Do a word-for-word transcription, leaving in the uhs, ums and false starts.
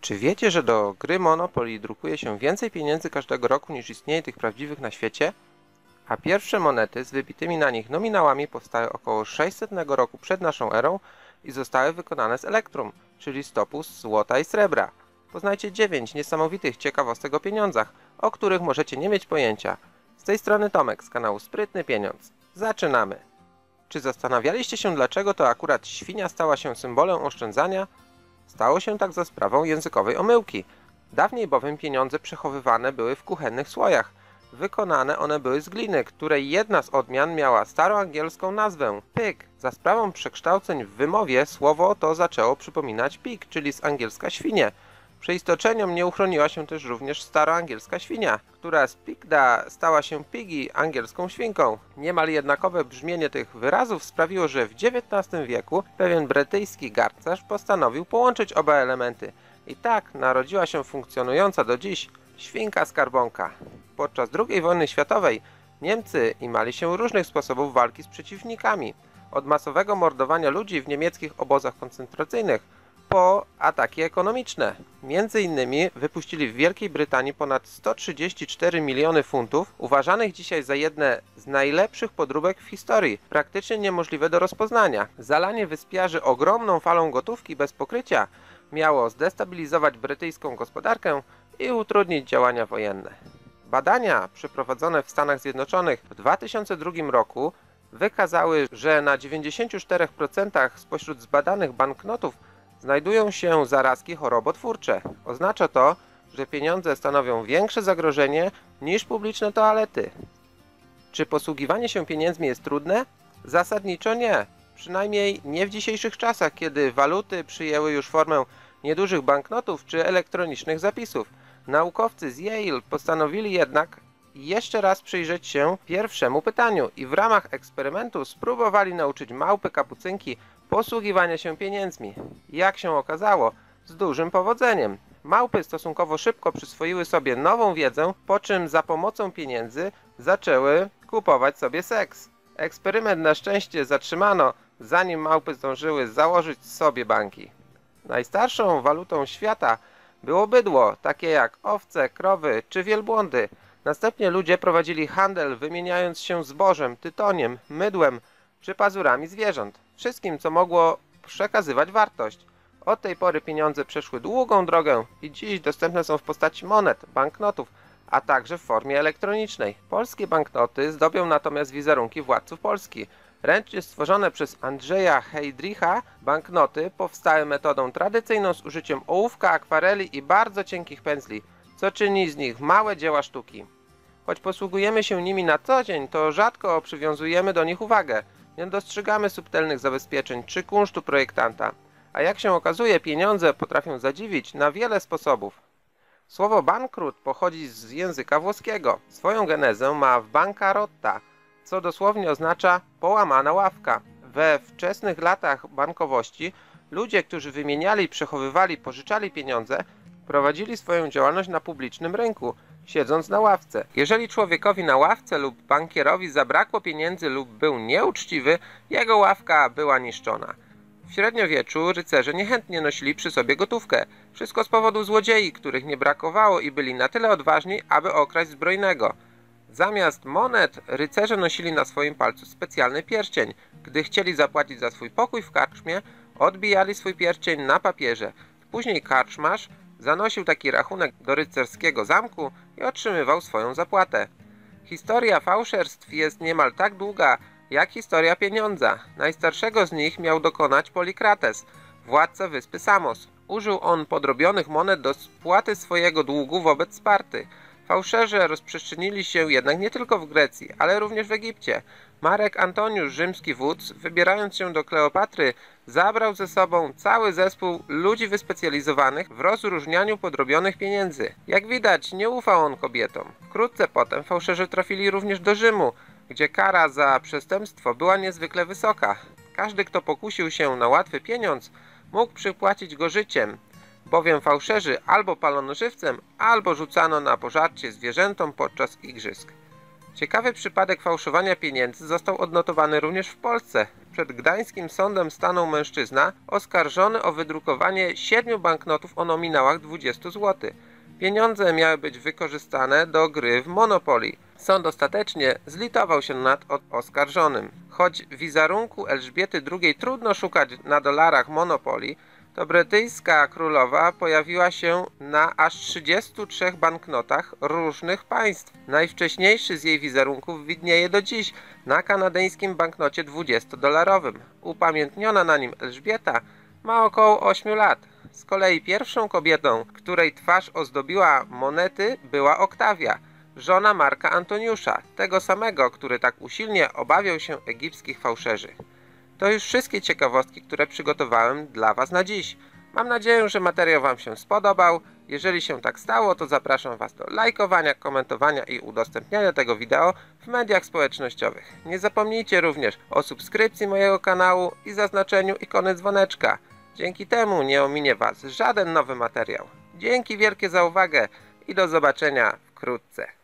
Czy wiecie, że do gry Monopoly drukuje się więcej pieniędzy każdego roku niż istnieje tych prawdziwych na świecie? A pierwsze monety z wybitymi na nich nominałami powstały około sześćsetnego roku przed naszą erą i zostały wykonane z elektrum, czyli z topuz, złota i srebra. Poznajcie dziewięć niesamowitych ciekawostek o pieniądzach, o których możecie nie mieć pojęcia. Z tej strony Tomek z kanału Sprytny Pieniądz. Zaczynamy! Czy zastanawialiście się, dlaczego to akurat świnia stała się symbolem oszczędzania? Stało się tak za sprawą językowej omyłki. Dawniej bowiem pieniądze przechowywane były w kuchennych słojach. Wykonane one były z gliny, której jedna z odmian miała staroangielską nazwę pig. Za sprawą przekształceń w wymowie słowo to zaczęło przypominać pig, czyli z angielska świnie. Przeistoczeniom nie uchroniła się też również staroangielska świnia, która z pigda stała się piggy, angielską świnką. Niemal jednakowe brzmienie tych wyrazów sprawiło, że w dziewiętnastym wieku pewien brytyjski garncarz postanowił połączyć oba elementy. I tak narodziła się funkcjonująca do dziś świnka skarbonka. Podczas drugiej wojny światowej Niemcy imali się różnych sposobów walki z przeciwnikami. Od masowego mordowania ludzi w niemieckich obozach koncentracyjnych po ataki ekonomiczne. Między innymi wypuścili w Wielkiej Brytanii ponad sto trzydzieści cztery miliony funtów, uważanych dzisiaj za jedne z najlepszych podróbek w historii, praktycznie niemożliwe do rozpoznania. Zalanie wyspiarzy ogromną falą gotówki bez pokrycia miało zdestabilizować brytyjską gospodarkę i utrudnić działania wojenne. Badania przeprowadzone w Stanach Zjednoczonych w dwa tysiące drugim roku wykazały, że na dziewięćdziesięciu czterech procentach spośród zbadanych banknotów znajdują się zarazki chorobotwórcze. Oznacza to, że pieniądze stanowią większe zagrożenie niż publiczne toalety. Czy posługiwanie się pieniędzmi jest trudne? Zasadniczo nie. Przynajmniej nie w dzisiejszych czasach, kiedy waluty przyjęły już formę niedużych banknotów czy elektronicznych zapisów. Naukowcy z Yale postanowili jednak jeszcze raz przyjrzeć się pierwszemu pytaniu i w ramach eksperymentu spróbowali nauczyć małpy kapucynki posługiwania się pieniędzmi. Jak się okazało, z dużym powodzeniem. Małpy stosunkowo szybko przyswoiły sobie nową wiedzę, po czym za pomocą pieniędzy zaczęły kupować sobie seks. Eksperyment na szczęście zatrzymano, zanim małpy zdążyły założyć sobie banki. Najstarszą walutą świata było bydło, takie jak owce, krowy czy wielbłądy. Następnie ludzie prowadzili handel, wymieniając się zbożem, tytoniem, mydłem czy pazurami zwierząt. Wszystkim, co mogło przekazywać wartość. Od tej pory pieniądze przeszły długą drogę i dziś dostępne są w postaci monet, banknotów, a także w formie elektronicznej. Polskie banknoty zdobią natomiast wizerunki władców Polski. Ręcznie stworzone przez Andrzeja Heydricha banknoty powstały metodą tradycyjną z użyciem ołówka, akwareli i bardzo cienkich pędzli, co czyni z nich małe dzieła sztuki. Choć posługujemy się nimi na co dzień, to rzadko przywiązujemy do nich uwagę. Nie dostrzegamy subtelnych zabezpieczeń czy kunsztu projektanta. A jak się okazuje, pieniądze potrafią zadziwić na wiele sposobów. Słowo bankrut pochodzi z języka włoskiego. Swoją genezę ma w bancarotta, co dosłownie oznacza połamana ławka. We wczesnych latach bankowości ludzie, którzy wymieniali, przechowywali, pożyczali pieniądze, prowadzili swoją działalność na publicznym rynku, siedząc na ławce. Jeżeli człowiekowi na ławce lub bankierowi zabrakło pieniędzy lub był nieuczciwy, jego ławka była niszczona. W średniowieczu rycerze niechętnie nosili przy sobie gotówkę. Wszystko z powodu złodziei, których nie brakowało i byli na tyle odważni, aby okraść zbrojnego. Zamiast monet rycerze nosili na swoim palcu specjalny pierścień. Gdy chcieli zapłacić za swój pokój w karczmie, odbijali swój pierścień na papierze. Później karczmarz zanosił taki rachunek do rycerskiego zamku i otrzymywał swoją zapłatę. Historia fałszerstw jest niemal tak długa, jak historia pieniądza. Najstarszego z nich miał dokonać Polikrates, władca wyspy Samos. Użył on podrobionych monet do spłaty swojego długu wobec Sparty. Fałszerze rozprzestrzeniili się jednak nie tylko w Grecji, ale również w Egipcie. Marek Antoniusz, rzymski wódz, wybierając się do Kleopatry, zabrał ze sobą cały zespół ludzi wyspecjalizowanych w rozróżnianiu podrobionych pieniędzy. Jak widać, nie ufał on kobietom. Wkrótce potem fałszerzy trafili również do Rzymu, gdzie kara za przestępstwo była niezwykle wysoka. Każdy, kto pokusił się na łatwy pieniądz, mógł przypłacić go życiem, bowiem fałszerzy albo palono żywcem, albo rzucano na pożarcie zwierzętom podczas igrzysk. Ciekawy przypadek fałszowania pieniędzy został odnotowany również w Polsce. Przed gdańskim sądem stanął mężczyzna oskarżony o wydrukowanie siedmiu banknotów o nominałach dwudziestu złotych. Pieniądze miały być wykorzystane do gry w Monopoly. Sąd ostatecznie zlitował się nad oskarżonym. Choć wizerunku Elżbiety drugiej trudno szukać na dolarach Monopoly, to brytyjska królowa pojawiła się na aż trzydziestu trzech banknotach różnych państw. Najwcześniejszy z jej wizerunków widnieje do dziś na kanadyjskim banknocie dwudziestodolarowym. Upamiętniona na nim Elżbieta ma około ośmiu lat. Z kolei pierwszą kobietą, której twarz ozdobiła monety, była Oktawia, żona Marka Antoniusza, tego samego, który tak usilnie obawiał się egipskich fałszerzy. To już wszystkie ciekawostki, które przygotowałem dla Was na dziś. Mam nadzieję, że materiał Wam się spodobał. Jeżeli się tak stało, to zapraszam Was do lajkowania, komentowania i udostępniania tego wideo w mediach społecznościowych. Nie zapomnijcie również o subskrypcji mojego kanału i zaznaczeniu ikony dzwoneczka. Dzięki temu nie ominie Was żaden nowy materiał. Dzięki wielkie za uwagę i do zobaczenia wkrótce.